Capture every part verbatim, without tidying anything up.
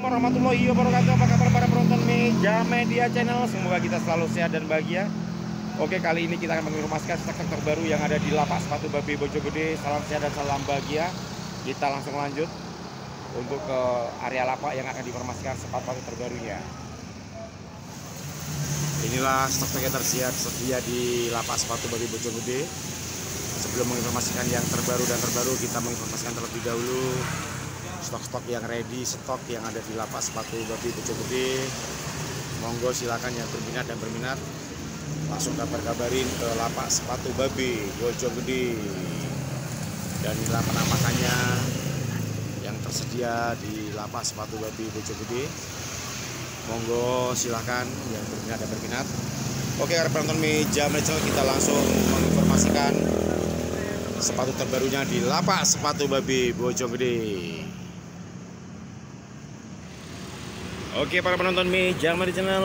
warahmatullahi wabarakatuh. Apa kabar para penonton Meja Media Channel? Semoga kita selalu sehat dan bahagia. Oke, kali ini kita akan menginformasikan stok-stok terbaru yang ada di lapak sepatu babi Bojonggede. Salam sehat dan salam bahagia. Kita langsung lanjut untuk ke area lapak yang akan diinformasikan sepatu terbarunya. Inilah stok-stok yang tersedia, tersedia di lapak sepatu babi Bojonggede. Sebelum menginformasikan yang terbaru dan terbaru, kita menginformasikan terlebih dahulu stok-stok yang ready, stok yang ada di lapak sepatu babi Bojonggede. Monggo silakan yang berminat dan berminat langsung kabar-kabarin ke lapak sepatu babi Bojonggede. Dan inilah penampakannya yang tersedia di lapak sepatu babi Bojonggede. Monggo silakan yang berminat dan berminat. Oke, para penonton Meja Media Channel, kita langsung menginformasikan sepatu terbarunya di lapak sepatu babi Bojonggede. Oke, para penonton Meja Media Channel,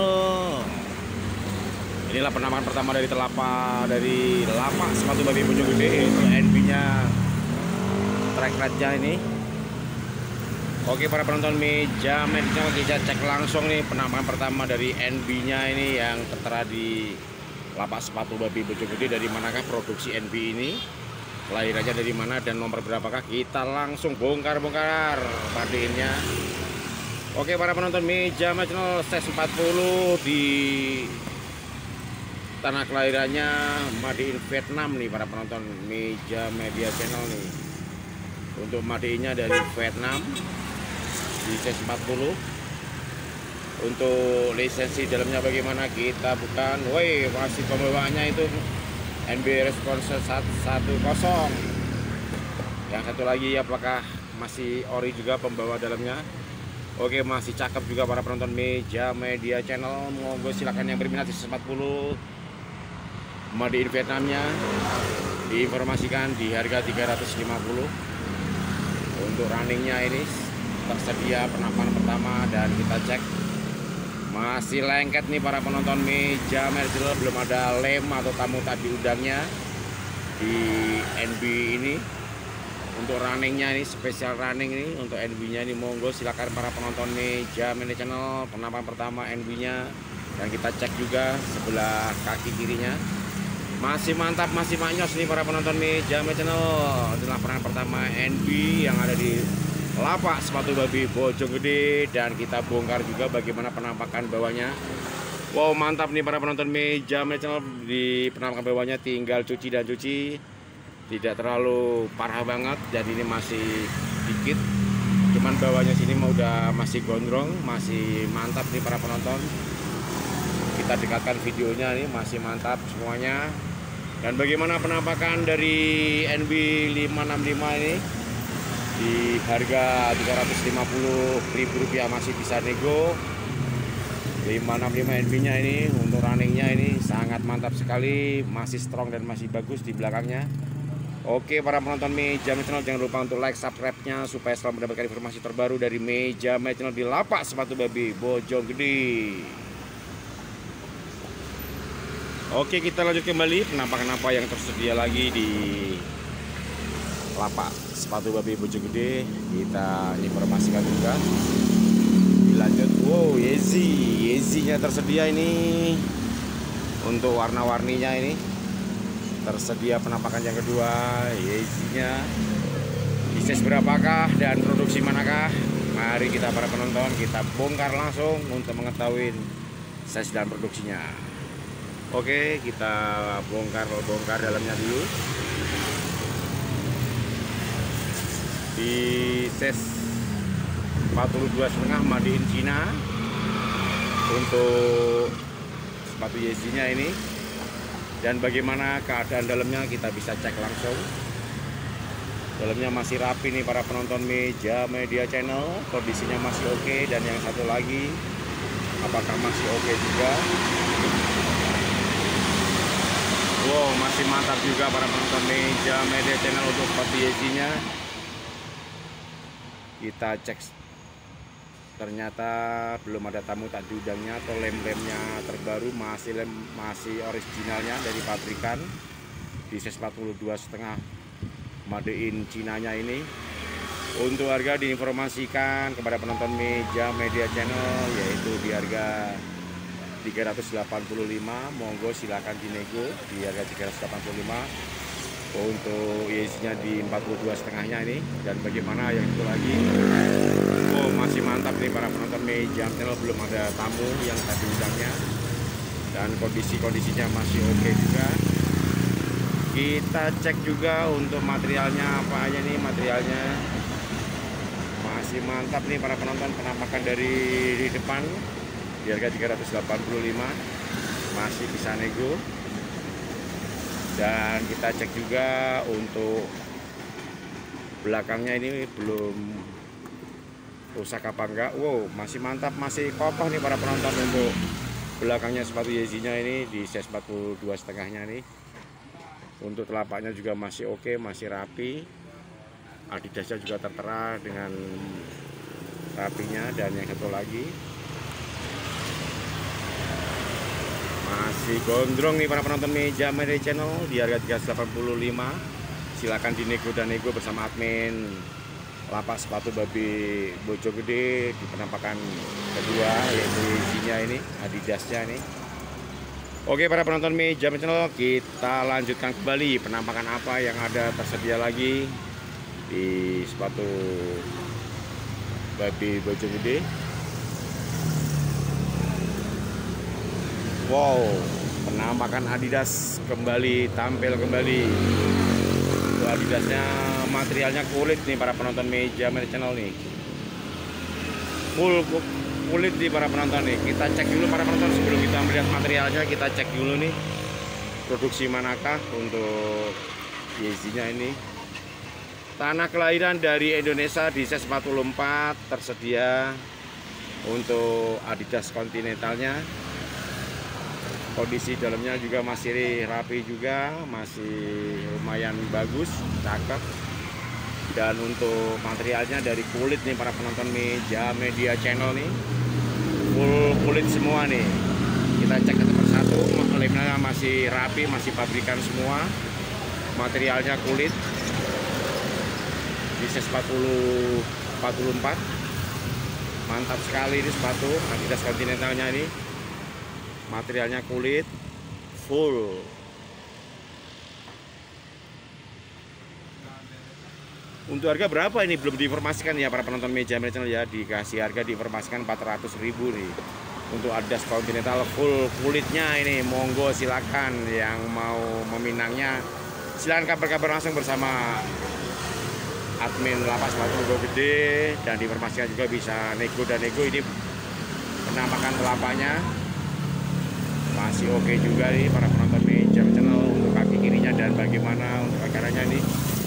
inilah penampakan pertama dari telapak dari lapak sepatu babi Bojonggede, yaitu N B-nya track red-nya ini. Oke, para penonton Meja Media Channel, kita cek langsung nih penampakan pertama dari N B-nya ini yang tertera di lapak sepatu babi Bojonggede. Dari manakah produksi N B ini? Kelahirannya dari mana dan nomor berapakah? Kita langsung bongkar-bongkar padinnya. Oke, para penonton Meja Media Channel, size empat puluh di tanah kelahirannya Made in Vietnam nih para penonton Meja Media Channel nih. Untuk Made in-nya dari Vietnam di size empat puluh. Untuk lisensi dalamnya bagaimana kita bukan. Woi, masih pembawaannya itu N B Respons satu kosong. Yang satu lagi apakah masih ori juga pembawa dalamnya? Oke, masih cakep juga para penonton Meja Media Channel. Monggo silakan yang berminat di empat puluh Made in Vietnamnya diinformasikan di harga tiga ratus lima puluh. Untuk runningnya ini tersedia penampakan pertama dan kita cek masih lengket nih para penonton Meja Media Channel. Belum ada lem atau tamu tadi udangnya di N B ini. Untuk runningnya ini spesial running ini untuk N B-nya ini. Monggo silakan para penonton Meja Media Channel penampakan pertama N B-nya, dan kita cek juga sebelah kaki kirinya masih mantap, masih manyos nih para penonton Meja Media Channel. Inilah penampakan pertama N B yang ada di lapak sepatu babi Bojonggede, dan kita bongkar juga bagaimana penampakan bawahnya. Wow, mantap nih para penonton Meja Media Channel. Di penampakan bawahnya tinggal cuci dan cuci, tidak terlalu parah banget, jadi ini masih dikit, cuman bawahnya sini mau udah masih gondrong, masih mantap nih para penonton. Kita dekatkan videonya nih, masih mantap semuanya. Dan bagaimana penampakan dari N B lima enam lima ini di harga tiga ratus lima puluh ribu rupiah, masih bisa nego. Lima enam lima N B-nya ini untuk runningnya ini sangat mantap sekali, masih strong dan masih bagus di belakangnya. Oke, para penonton Meja Media Channel, jangan lupa untuk like, subscribe-nya supaya selalu mendapatkan informasi terbaru dari Meja Media Channel di lapak sepatu babi Bojonggede. Oke, kita lanjut kembali penampakan apa yang tersedia lagi di lapak sepatu babi Bojonggede. Kita informasikan juga. Dilanjut, wow, Yeezy, Yeezy-nya tersedia ini. Untuk warna-warninya ini tersedia penampakan yang kedua, Yeezy-nya. Size berapakah dan produksi manakah? Mari kita para penonton kita bongkar langsung untuk mengetahui size dan produksinya. Oke, kita bongkar-bongkar dalamnya dulu. Di size empat puluh dua setengah Made in China. Untuk sepatu Yeezy-nya ini. Dan bagaimana keadaan dalamnya kita bisa cek langsung. Dalamnya masih rapi nih para penonton Meja Media Channel, kondisinya masih oke. Dan yang satu lagi, apakah masih oke juga? Wow, masih mantap juga para penonton Meja Media Channel untuk sepatu Yeezy-nya. Kita cek, ternyata belum ada tamu tadi udangnya atau lem-lemnya terbaru, masih lem masih originalnya dari pabrikan di size empat puluh dua setengah Made in Cina-nya ini. Untuk harga diinformasikan kepada penonton Meja Media Channel yaitu di harga tiga ratus delapan puluh lima. Monggo silakan dinego di harga tiga ratus delapan puluh lima. Untuk I C-nya di empat puluh dua setengahnya ini. Dan bagaimana yang itu lagi, oh masih mantap nih para penonton Meja Channel, belum ada tamu yang tadi undangnya, dan kondisi-kondisinya masih oke juga. Kita cek juga untuk materialnya apa aja nih. Materialnya masih mantap nih para penonton, penampakan dari di depan di harga tiga ratus delapan puluh lima, masih bisa nego. Dan kita cek juga untuk belakangnya ini belum rusak apa enggak. Wow, masih mantap, masih kokoh nih para penonton. Untuk belakangnya sepatu Yeezy-nya ini di size empat puluh dua setengahnya nih. Untuk telapaknya juga masih oke, masih rapi. Adidasnya juga tertera dengan rapinya. Dan yang satu lagi masih gondrong nih para penonton Meja Media Channel di harga tiga ratus delapan puluh lima. Silakan dinego dan nego bersama admin lapak sepatu babi Bojonggede di penampakan kedua yaitu Yeezy-nya ini, Adidasnya nih. Oke para penonton Meja Media Channel, kita lanjutkan kembali penampakan apa yang ada tersedia lagi di sepatu babi Bojonggede. Wow, penampakan Adidas kembali tampil kembali. Untuk Adidasnya materialnya kulit nih para penonton Meja Media Channel nih. Full kulit nih para penonton nih. Kita cek dulu para penonton sebelum kita melihat materialnya. Kita cek dulu nih produksi manakah untuk Yeezy-nya ini. Tanah kelahiran dari Indonesia di size empat puluh empat tersedia untuk Adidas Continentalnya. Kondisi dalamnya juga masih rapi juga, masih lumayan bagus, cakep. Dan untuk materialnya dari kulit nih para penonton Meja Media Channel nih, full kulit semua nih. Kita cek satu persatu, lemnya masih rapi, masih pabrikan semua. Materialnya kulit di size empat puluh empat puluh empat. Mantap sekali ini sepatu Adidas Continentalnya ini. Materialnya kulit full. Untuk harga berapa ini belum diinformasikan ya para penonton Meja Media Channel ya. Dikasih harga diinformasikan empat ratus ribu nih untuk Adidas Continental full kulitnya ini. Monggo silakan yang mau meminangnya, silakan kabar-kabar langsung bersama admin lapak sepatu Bojonggede. Dan diinformasikan juga bisa nego dan nego. Ini penampakan telapaknya masih oke juga nih para penonton Meja Channel. Untuk kaki kirinya dan bagaimana untuk kaki kanannya nih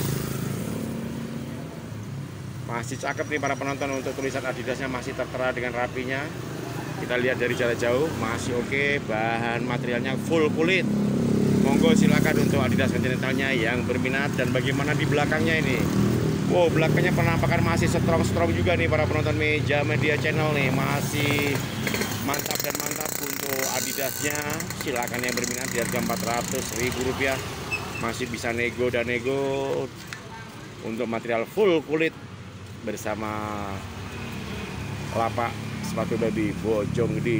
masih cakep nih para penonton. Untuk tulisan Adidasnya masih tertera dengan rapinya. Kita lihat dari jarak jauh masih oke. Bahan materialnya full kulit. Monggo silakan untuk Adidas Continentalnya yang berminat. Dan bagaimana di belakangnya ini, wow, belakangnya penampakan masih strong-strong juga nih para penonton Meja Media Channel nih. Masih mantap dan mantap untuk Adidasnya. Silakan yang berminat di harga empat ratus ribu rupiah. Masih bisa nego dan nego untuk material full kulit bersama lapak sepatu babi Bojonggede.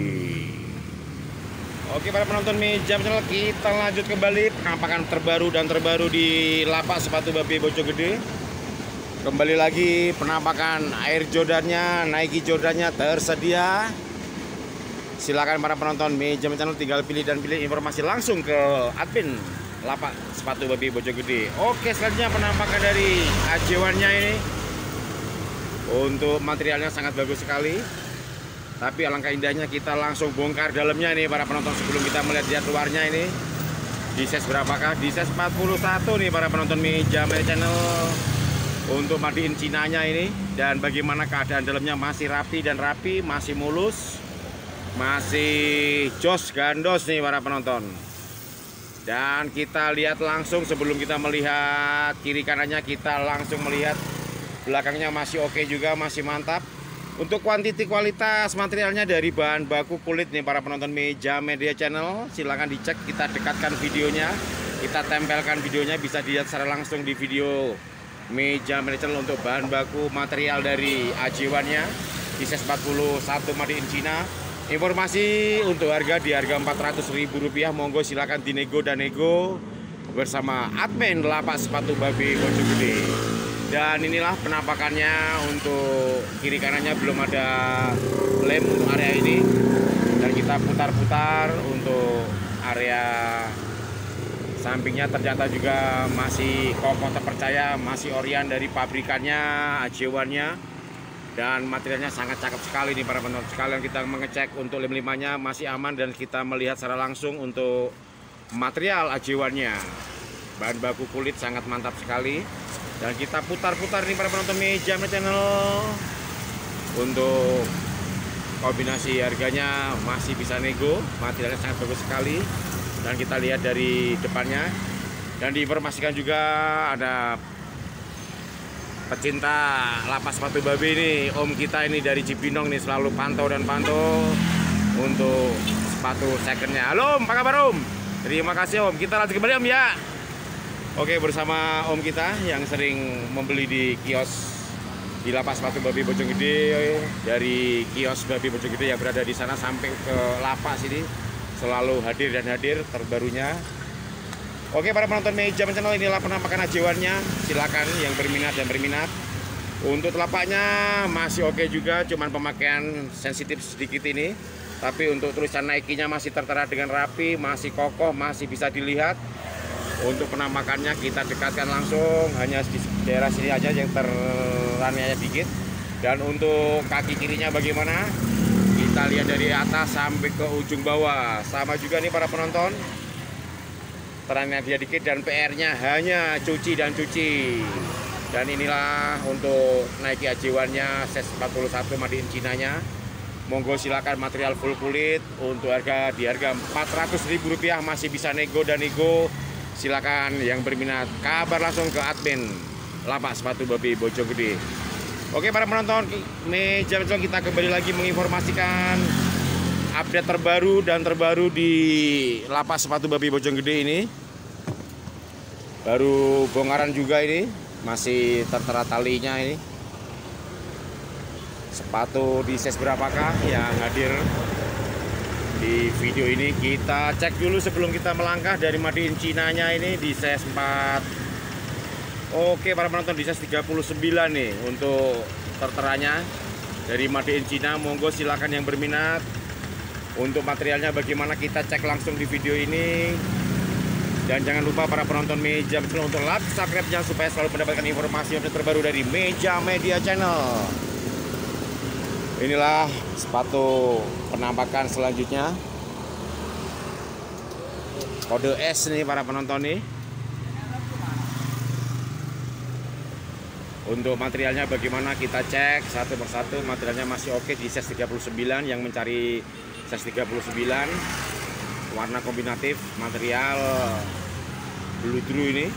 Oke para penonton Meja Channel, kita lanjut kembali penampakan terbaru dan terbaru di lapak sepatu babi Bojonggede. Kembali lagi penampakan Air Jordan-nya, Nike Jordan-nya tersedia. Silakan para penonton Meja Channel tinggal pilih dan pilih informasi langsung ke admin lapak sepatu babi Bojonggede. Oke, selanjutnya penampakan dari A J satu-nya ini. Untuk materialnya sangat bagus sekali. Tapi alangkah indahnya kita langsung bongkar dalamnya nih para penonton sebelum kita melihat lihat luarnya ini. Di size berapakah? Di size empat puluh satu nih para penonton Meja Media Channel. Untuk made in Cina-nya ini. Dan bagaimana keadaan dalamnya masih rapi dan rapi, masih mulus. Masih jos gandos nih para penonton. Dan kita lihat langsung sebelum kita melihat kiri kanannya, kita langsung melihat belakangnya masih oke juga, masih mantap. Untuk kuantiti kualitas materialnya dari bahan baku kulit nih para penonton Meja Media Channel. Silahkan dicek, kita dekatkan videonya, kita tempelkan videonya, bisa dilihat secara langsung di video Meja Channel untuk bahan baku material dari ajiwannya di size empat puluh satu made in China. Informasi untuk harga di harga empat ratus ribu rupiah, monggo silakan dinego dan nego bersama admin lapak sepatu babi Bojonggede. Dan inilah penampakannya untuk kiri kanannya belum ada lem untuk area ini, dan kita putar-putar untuk area sampingnya ternyata juga masih kokoh terpercaya, masih orian dari pabrikannya, ajiwannya. Dan materialnya sangat cakep sekali nih para penonton sekalian. Kita mengecek untuk lem limanya masih aman, dan kita melihat secara langsung untuk material ajiwannya. Bahan baku kulit sangat mantap sekali. Dan kita putar-putar nih para penonton Meja Channel. Untuk kombinasi harganya masih bisa nego, materialnya sangat bagus sekali. Dan kita lihat dari depannya. Dan diinformasikan juga ada pecinta lapak sepatu babi ini, om kita ini dari Cibinong nih, selalu pantau dan pantau untuk sepatu secondnya. Halo om, apa kabar om? Terima kasih om, kita lanjut kembali om ya. Oke, bersama om kita yang sering membeli di kios di lapak sepatu babi Bojonggede, dari kios babi Bojonggede yang berada di sana sampai ke lapak sini, selalu hadir dan hadir terbarunya. Oke para penonton Meja Channel, inilah penampakan ajiwannya. Silakan yang berminat dan berminat. Untuk telapaknya masih oke juga, cuman pemakaian sensitif sedikit ini. Tapi untuk tulisan Nike-nya masih tertera dengan rapi, masih kokoh, masih bisa dilihat. Untuk penampakannya kita dekatkan langsung, hanya di daerah sini aja yang teraniaya dikit. Dan untuk kaki kirinya bagaimana? Kita lihat dari atas sampai ke ujung bawah. Sama juga nih para penonton. Terannya dia dikit, dan P R-nya hanya cuci dan cuci. Dan inilah untuk Nike ajiwannya size empat puluh satu made in China-nya. Monggo silakan material full kulit untuk harga di harga empat ratus ribu rupiah, masih bisa nego dan nego. Silakan yang berminat kabar langsung ke admin lapak sepatu babi Bojonggede. Oke para penonton Meja Channel, kita kembali lagi menginformasikan update terbaru dan terbaru di lapak sepatu babi Bojonggede ini. Baru bongkaran juga ini, masih tertera talinya ini. Sepatu di size berapakah yang hadir di video ini? Kita cek dulu sebelum kita melangkah dari made in China-nya ini di size empat. Oke para penonton, di size tiga puluh sembilan nih untuk terteranya dari made in China. Monggo silakan yang berminat. Untuk materialnya bagaimana kita cek langsung di video ini. Dan jangan lupa para penonton Meja Channel untuk like, subscribe-nya supaya selalu mendapatkan informasi yang terbaru dari Meja Media Channel. Inilah sepatu penampakan selanjutnya. Kode S nih para penonton nih. Untuk materialnya bagaimana kita cek satu persatu. Materialnya masih oke di size tiga puluh sembilan, yang mencari size tiga puluh sembilan, warna kombinatif, material bludru ini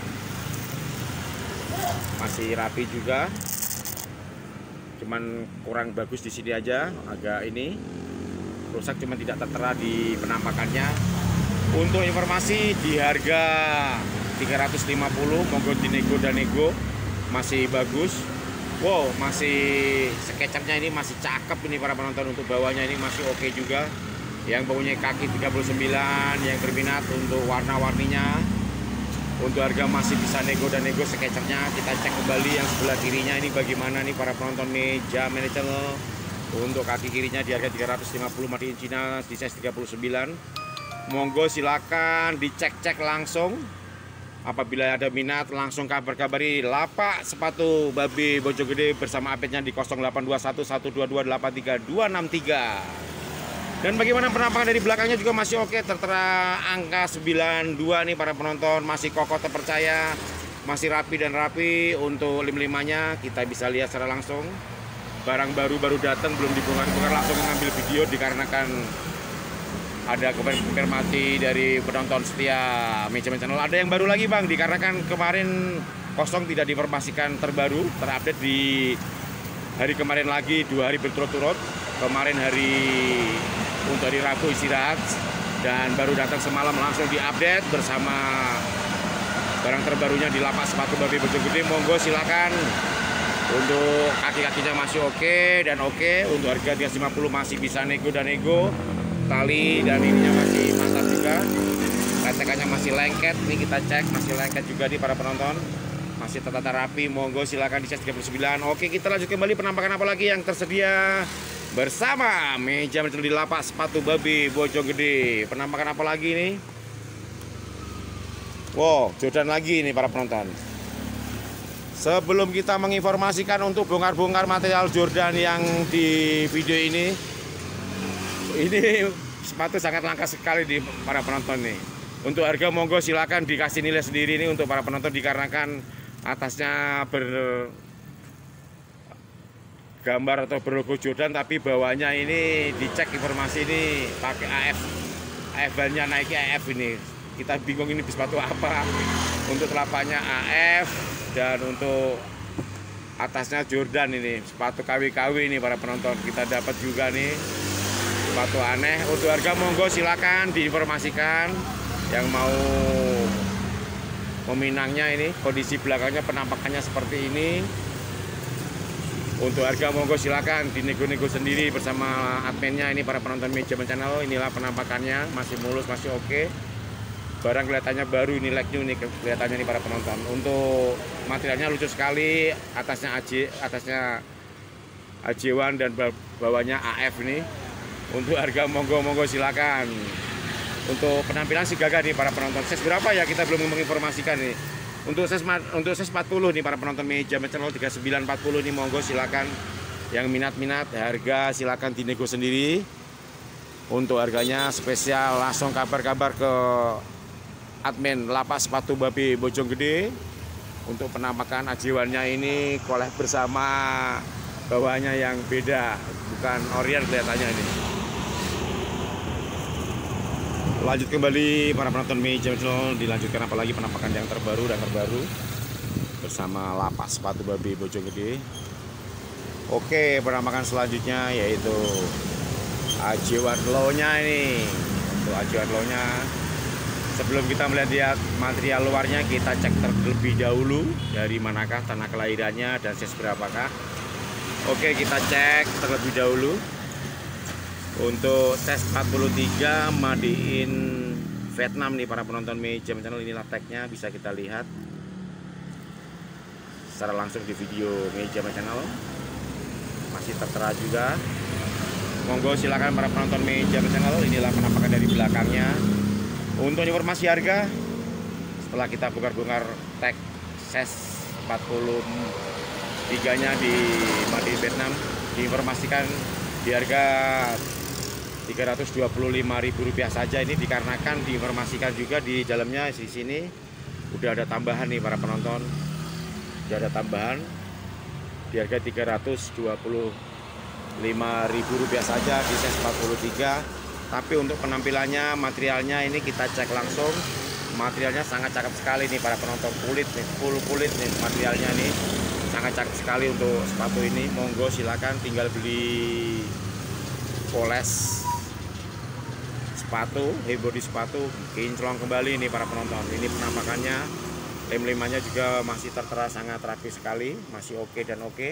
masih rapi juga, cuman kurang bagus di sini aja, agak ini rusak, cuman tidak tertera di penampakannya. Untuk informasi di harga tiga ratus lima puluh, monggo dinego dan nego, masih bagus. Wow, masih sketchernya ini masih cakep ini para penonton. Untuk bawahnya ini masih oke juga. Yang mempunyai kaki tiga puluh sembilan, yang berminat untuk warna-warninya, untuk harga masih bisa nego dan nego sketchernya. Kita cek kembali yang sebelah kirinya ini bagaimana nih para penonton Meja Channel. Untuk kaki kirinya di harga tiga ratus lima puluh made in China di size tiga puluh sembilan. Monggo silakan dicek-cek langsung. Apabila ada minat langsung kabar-kabari lapak sepatu babi Bojonggede bersama update-nya di nol delapan dua satu satu dua dua delapan tiga dua enam tiga. Dan bagaimana penampakan dari belakangnya juga masih oke, tertera angka sembilan dua nih para penonton, masih kokoh terpercaya, masih rapi dan rapi. Untuk lim-limannya kita bisa lihat secara langsung. Barang baru baru datang, belum dibongkar-bongkar, langsung mengambil video dikarenakan ada konfirmasi dari penonton setia Meja Channel. Ada yang baru lagi bang, dikarenakan kemarin kosong tidak diinformasikan terbaru, terupdate di hari kemarin lagi, dua hari berturut-turut. Kemarin hari untuk hari Rabu istirahat, dan baru datang semalam langsung diupdate bersama barang terbarunya di lapak sepatu Babi Bojonggede. Monggo silakan. Untuk kaki-kakinya masih oke dan oke. Untuk harga tiga ratus lima puluh masih bisa nego dan nego. Tali dan ininya masih mantap juga. Letekannya masih lengket. Ini kita cek masih lengket juga di para penonton. Masih tertata rapi. Monggo silakan di size tiga puluh sembilan. Oke, kita lanjut kembali penampakan apa lagi yang tersedia bersama meja mencelup di lapak sepatu Babi Bojonggede. Penampakan apa lagi nih? Wow, Jordan lagi nih para penonton. Sebelum kita menginformasikan untuk bongkar-bongkar material Jordan yang di video ini, ini sepatu sangat langka sekali di para penonton nih. Untuk harga monggo silakan dikasih nilai sendiri nih untuk para penonton, dikarenakan atasnya bergambar atau berlogo Jordan, tapi bawahnya ini dicek informasi ini pakai A F, A F bannya Nike A F ini. Kita bingung ini sepatu apa. Untuk telapaknya A F dan untuk atasnya Jordan ini, sepatu K W K W ini para penonton. Kita dapat juga nih sepatu aneh. Untuk harga monggo silakan diinformasikan yang mau meminangnya. Ini kondisi belakangnya penampakannya seperti ini. Untuk harga monggo silakan dinego-nego sendiri bersama adminnya ini para penonton Meja Channel. Inilah penampakannya, masih mulus, masih oke. Barang kelihatannya baru, ini like new nih kelihatannya nih para penonton. Untuk materialnya lucu sekali, atasnya A J, atasnya A J satu dan bawahnya A F ini. Untuk harga monggo monggo silakan. Untuk penampilan si gagah nih para penonton. Size berapa ya kita belum menginformasikan nih. Untuk size untuk size empat puluh nih para penonton Meja Channel tiga puluh sembilan empat puluh nih, monggo silakan. Yang minat-minat harga silakan dinego sendiri. Untuk harganya spesial langsung kabar-kabar ke admin lapak sepatu Babi Bojonggede. Untuk penampakan ajiwannya ini kolek bersama bawahnya yang beda, bukan orient kelihatannya ini. Lanjut kembali para penonton Meja Channel, dilanjutkan apalagi penampakan yang terbaru dan terbaru bersama lapak sepatu Babi Bojonggede. Oke, penampakan selanjutnya yaitu ajiwan low-nya ini. Untuk ajiwan low-nya, sebelum kita melihat material luarnya, kita cek terlebih dahulu dari manakah tanah kelahirannya dan size berapakah. Oke, kita cek terlebih dahulu. Untuk size empat puluh tiga made in Vietnam nih para penonton Meja Channel. Inilah tagnya, bisa kita lihat secara langsung di video Meja Channel. Masih tertera juga. Monggo silakan para penonton Meja Channel. Inilah penampakan dari belakangnya. Untuk informasi harga, setelah kita bongkar-bongkar tag size empat puluh tiga nya di made in Vietnam, diinformasikan di harga tiga ratus dua puluh lima ribu rupiah saja. Ini dikarenakan diinformasikan juga di dalamnya di sini udah ada tambahan nih para penonton. Udah ada tambahan di harga tiga ratus dua puluh lima ribu rupiah saja di size empat puluh tiga. Tapi untuk penampilannya, materialnya ini kita cek langsung. Materialnya sangat cakep sekali nih para penonton, kulit nih, full kulit nih materialnya nih. Sangat cakep sekali untuk sepatu ini. Monggo silakan tinggal beli poles sepatu, hey body sepatu, kinclong kembali nih para penonton. Ini penampakannya, lem-lemannya juga masih tertera sangat rapi sekali, masih oke dan oke.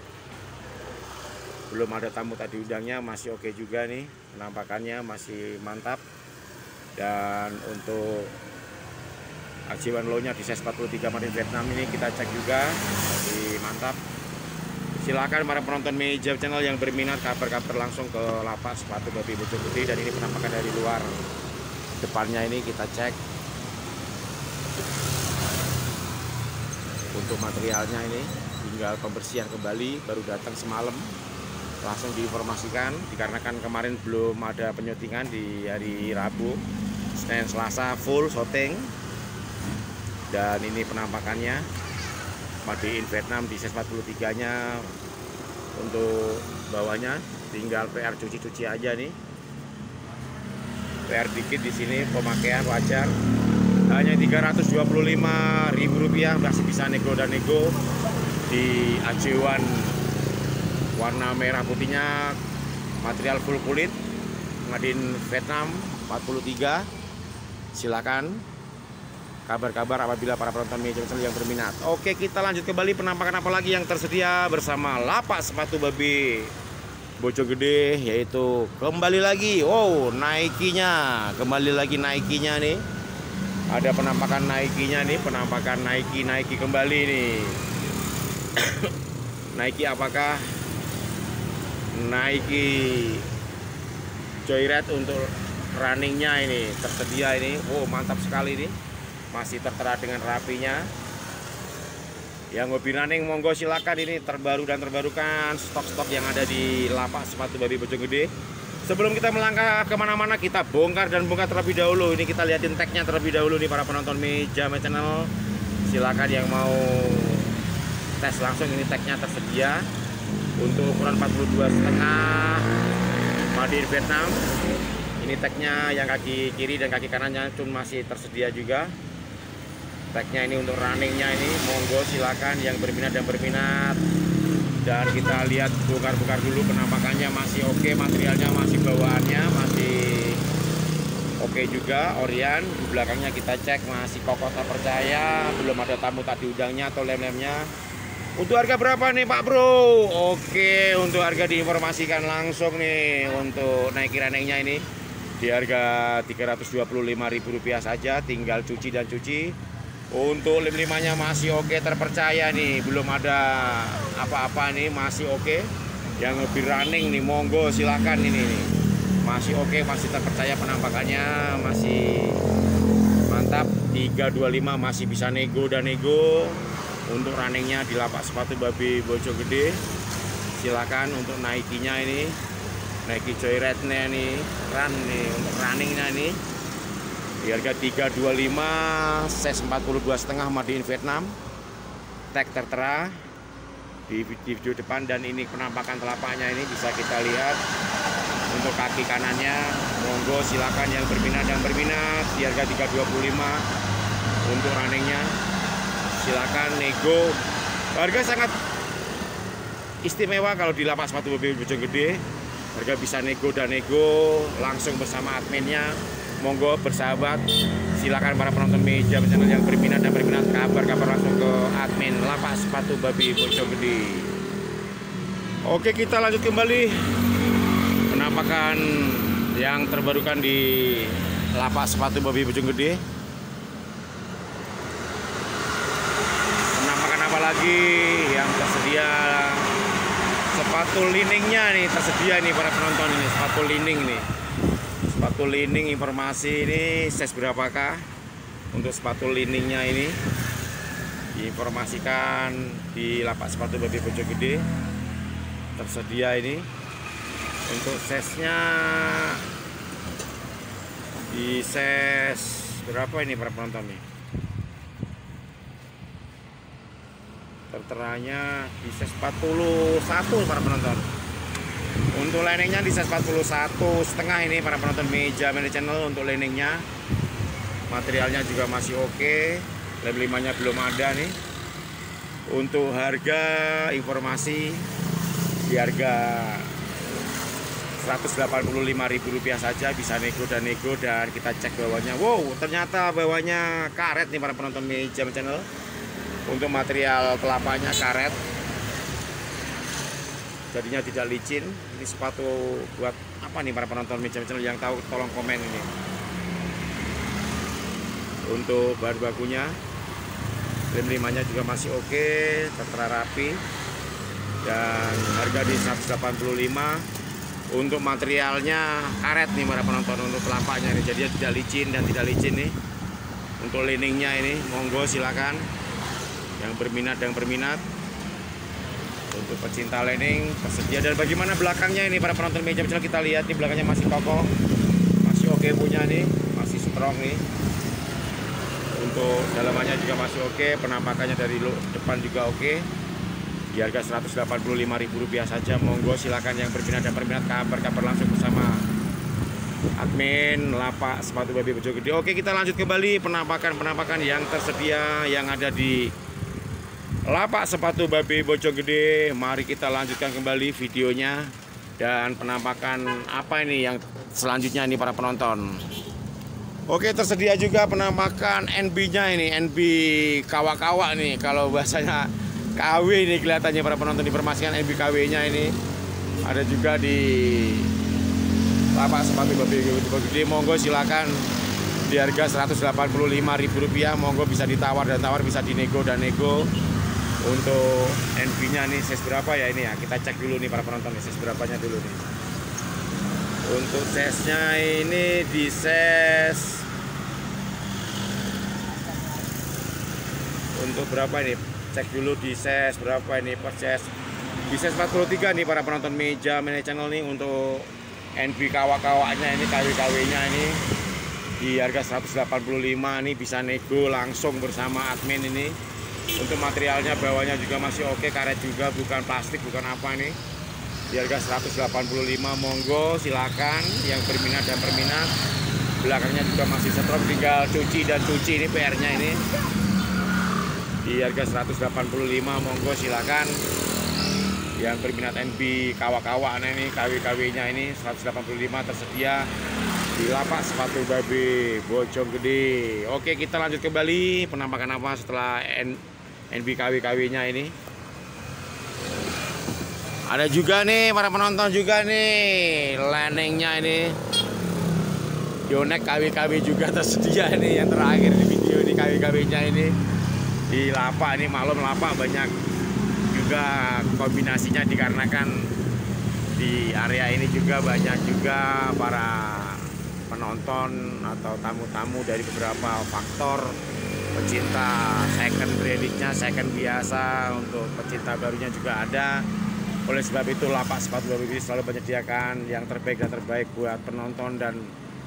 Belum ada tamu tadi udangnya, masih oke juga nih. Penampakannya masih mantap. Dan untuk ajiwan low-nya di size empat puluh tiga made in Vietnam ini kita cek juga, masih mantap. Silakan para penonton Meja Channel yang berminat kabar-kabar langsung ke lapak sepatu Babi Bojonggede. Dan ini penampakan dari luar. Depannya ini kita cek. Untuk materialnya ini tinggal pembersihan kembali, baru datang semalam. Langsung diinformasikan, dikarenakan kemarin belum ada penyutingan di hari Rabu, Senin, Selasa full shooting. Dan ini penampakannya made in Vietnam di size empat puluh tiga nya. Untuk bawahnya tinggal P R cuci-cuci aja nih, P R dikit di sini, pemakaian wajar. Hanya tiga ratus dua puluh lima ribu rupiah, masih bisa nego dan nego. Di A J satu warna merah putihnya, material full kulit, made in Vietnam empat puluh tiga. Silakan kabar-kabar apabila para penonton media channel yang berminat. Oke, kita lanjut kembali penampakan apa lagi yang tersedia bersama lapak sepatu babi Bojonggede, yaitu kembali lagi wow Nike-nya, kembali lagi Nike-nya nih. Ada penampakan Nike-nya nih, penampakan Nike Nike kembali nih. Nike apakah Nike Joyride untuk runningnya ini tersedia ini. Wow, mantap sekali nih, masih tertera dengan rapinya. Yang hobi running monggo silakan, ini terbaru dan terbarukan stok-stok yang ada di lapak sepatu babi Bojonggede. Sebelum kita melangkah kemana-mana, kita bongkar dan bongkar terlebih dahulu. Ini kita liatin tagnya terlebih dahulu nih para penonton Meja Channel. Silakan yang mau tes langsung, ini tagnya tersedia untuk ukuran empat puluh dua setengah made in Vietnam. Ini tagnya yang kaki kiri dan kaki kanannya pun masih tersedia juga. Tagnya ini untuk runningnya ini, monggo silakan yang berminat dan berminat. Dan kita lihat bongkar-bongkar dulu penampakannya, masih oke, materialnya masih bawaannya masih oke juga. Orian di belakangnya kita cek masih kokoh terpercaya, belum ada tamu tak diundangnya atau lem-lemnya. Untuk harga berapa nih Pak Bro? Oke, untuk harga diinformasikan langsung nih untuk Nike runningnya ini di harga tiga ratus dua puluh lima ribu rupiah saja, tinggal cuci dan cuci. Untuk lem limanya masih oke terpercaya nih, belum ada apa-apa nih, masih oke. Yang lebih running nih monggo silakan ini nih. Masih oke, masih terpercaya penampakannya, masih mantap. Tiga dua lima masih bisa nego dan nego. Untuk runningnya di lapak sepatu babi Bojonggede, silakan untuk Nike-nya ini, Nike Joyride-nya nih, run nih untuk runningnya nih. Di harga tiga dua lima, size empat puluh dua setengah made in Vietnam. Tag tertera di video depan, dan ini penampakan telapaknya ini bisa kita lihat. Untuk kaki kanannya monggo silakan yang berminat yang berminat di harga tiga dua lima. Untuk runningnya silakan nego. Harga sangat istimewa kalau di lapak sepatu babi Bojonggede. Harga bisa nego dan nego langsung bersama adminnya. Monggo bersahabat, silakan para penonton Meja Channel yang berminat dan berminat, kabar-kabar langsung ke admin lapak sepatu babi Bojonggede. Oke, kita lanjut kembali penampakan yang terbarukan di lapak sepatu babi Bojonggede. Penampakan apa lagi yang tersedia? Sepatu liningnya nih tersedia nih para penonton, ini sepatu lining nih. Sepatu lining informasi ini size berapakah untuk sepatu liningnya ini diinformasikan di lapak sepatu babi Bojonggede tersedia ini. Untuk size-nya di size berapa ini para penonton nih? Terteranya di size empat puluh satu para penonton. Untuk liningnya di size empat puluh satu setengah ini para penonton Meja Channel. Untuk liningnya materialnya juga masih oke, lem limanya belum ada nih. Untuk harga informasi di harga seratus delapan puluh lima ribu rupiah saja, bisa nego dan nego. Dan kita cek bawahnya, wow ternyata bawahnya karet nih para penonton Meja Channel. Untuk material kelapanya karet, jadinya tidak licin. Ini sepatu buat apa nih para penonton Meja Channel yang tahu tolong komen ini. Untuk bahan bakunya, lem limanya juga masih oke, tertera rapi, dan harga di seratus delapan puluh lima. Untuk materialnya karet nih para penonton, untuk kelapanya nih jadinya tidak licin dan tidak licin nih. Untuk liningnya ini monggo silakan yang berminat yang berminat. Untuk pecinta lining tersedia. Dan bagaimana belakangnya ini para penonton Meja Channel, kita lihat di belakangnya masih kokoh, masih oke punya nih, masih strong nih. Untuk dalamannya juga masih oke, penampakannya dari depan juga oke. Di harga seratus delapan puluh lima ribu rupiah saja, monggo silakan yang berminat dan berminat, kabar-kabar langsung bersama admin lapak sepatu babi Bojonggede. Oke, kita lanjut kembali penampakan-penampakan yang tersedia yang ada di lapak sepatu babi Bojonggede. Mari kita lanjutkan kembali videonya dan penampakan apa ini yang selanjutnya ini para penonton. Oke, tersedia juga penampakan N B-nya ini, N B kawa-kawa nih. Kalau bahasanya K W nih kelihatannya para penonton, diinformasikan N B K W-nya ini. Ada juga di lapak sepatu babi gede. Monggo silakan di harga seratus delapan puluh lima ribu rupiah. Monggo bisa ditawar dan tawar, bisa dinego dan nego. Untuk N B-nya nih size berapa ya ini ya? Kita cek dulu nih para penonton nih, size berapanya dulu nih. Untuk size-nya ini di size untuk berapa ini? Cek dulu di size berapa ini? Per size di size empat puluh tiga nih para penonton meja Mini Channel nih. Untuk N B kawa-kawanya ini, K W K W-nya ini di harga seratus delapan puluh lima nih, bisa nego langsung bersama admin ini. Untuk materialnya bawahnya juga masih oke, karet juga, bukan plastik, bukan apa nih. Di harga seratus delapan puluh lima, monggo silakan yang berminat dan berminat. Belakangnya juga masih setrop, tinggal cuci dan cuci ini P R-nya ini. Di harga seratus delapan puluh lima, monggo silakan yang berminat N B kawa-kawa ini, K W K W-nya ini seratus delapan puluh lima tersedia di lapak sepatu babi Bojonggede. Oke, kita lanjut kembali penampakan apa setelah N NB K W K W-nya ini. Ada juga nih para penonton juga nih lanengnya ini, Yonex K W K W juga tersedia ini, yang terakhir di video ini K W K W-nya ini di lapak ini. Maklum lapak banyak juga kombinasinya, dikarenakan di area ini juga banyak juga para penonton atau tamu-tamu dari beberapa faktor, pecinta second brandingnya, second biasa, untuk pecinta barunya juga ada. Oleh sebab itu lapak sepatu babi ini selalu menyediakan yang terbaik dan terbaik buat penonton dan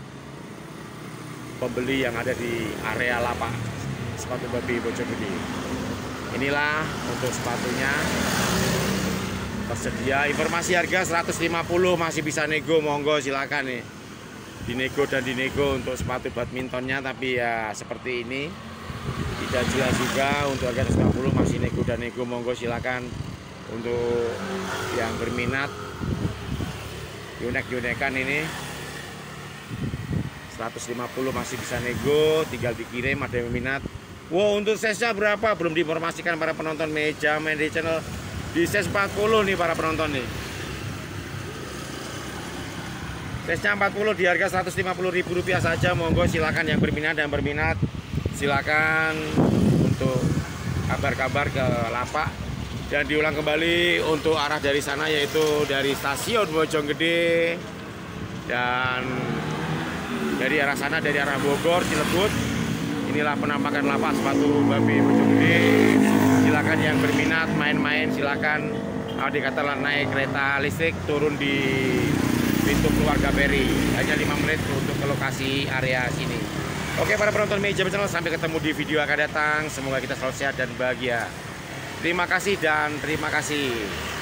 pembeli yang ada di area lapak sepatu babi Bojonggede. Inilah untuk sepatunya tersedia. Informasi harga seratus lima puluh, masih bisa nego, monggo silakan nih dinego dan dinego untuk sepatu badmintonnya. Tapi ya seperti ini, tidak jelas juga. Untuk harga seratus lima puluh masih nego dan nego, monggo silakan. Untuk yang berminat Yonex-yonekan ini seratus lima puluh masih bisa nego, tinggal dikirim ada yang minat. Wow, untuk size-nya berapa? Belum diinformasikan para penonton meja Mini Channel. Di size empat puluh nih para penonton nih. Size-nya empat puluh di harga seratus lima puluh ribu rupiah saja. Monggo silakan yang berminat dan berminat. Silakan untuk kabar-kabar ke lapak. Dan diulang kembali untuk arah dari sana, yaitu dari stasiun Bojonggede, dan dari arah sana, dari arah Bogor, Cilebut. Inilah penampakan lapak sepatu babi Bojonggede. Silakan yang berminat main-main, silakan. Kalau dikatakan naik kereta listrik, turun di pintu keluarga Peri, hanya lima menit untuk ke lokasi area sini. Oke para penonton Meja Channel, sampai ketemu di video akan datang. Semoga kita selalu sehat dan bahagia. Terima kasih dan terima kasih.